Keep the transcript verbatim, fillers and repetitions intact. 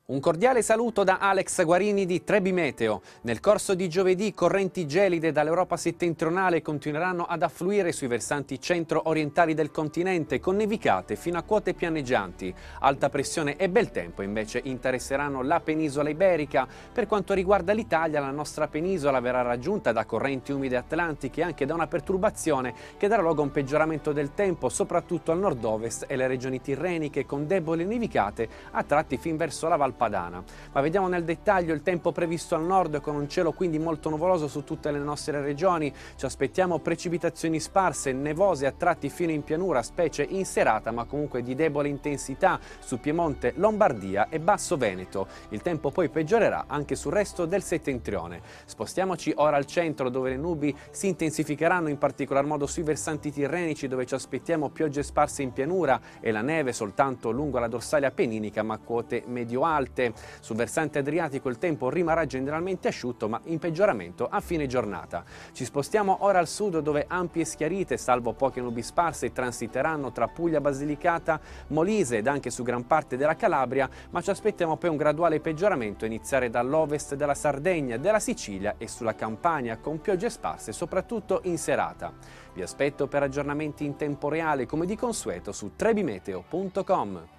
Un cordiale saluto da Alex Guarini di Trebi Meteo. Nel corso di giovedì correnti gelide dall'Europa settentrionale continueranno ad affluire sui versanti centro-orientali del continente con nevicate fino a quote pianeggianti. Alta pressione e bel tempo invece interesseranno la penisola iberica. Per quanto riguarda l'Italia, la nostra penisola verrà raggiunta da correnti umide atlantiche e anche da una perturbazione che darà luogo a un peggioramento del tempo, soprattutto al nord-ovest e le regioni tirreniche con deboli nevicate a tratti fin verso la Val Padana. Ma vediamo nel dettaglio il tempo previsto al nord, con un cielo quindi molto nuvoloso su tutte le nostre regioni. Ci aspettiamo precipitazioni sparse, nevose a tratti fino in pianura, specie in serata, ma comunque di debole intensità su Piemonte, Lombardia e Basso Veneto. Il tempo poi peggiorerà anche sul resto del settentrione. Spostiamoci ora al centro, dove le nubi si intensificheranno in particolar modo sui versanti tirrenici, dove ci aspettiamo piogge sparse in pianura e la neve soltanto lungo la dorsale appenninica, ma a quote medio-alte. Sul versante adriatico il tempo rimarrà generalmente asciutto, ma in peggioramento a fine giornata. Ci spostiamo ora al sud, dove ampie schiarite, salvo poche nubi sparse, transiteranno tra Puglia, Basilicata, Molise ed anche su gran parte della Calabria, ma ci aspettiamo poi un graduale peggioramento a iniziare dall'ovest della Sardegna, della Sicilia e sulla Campania, con piogge sparse soprattutto in serata. Vi aspetto per aggiornamenti in tempo reale come di consueto su trebimeteo punto com.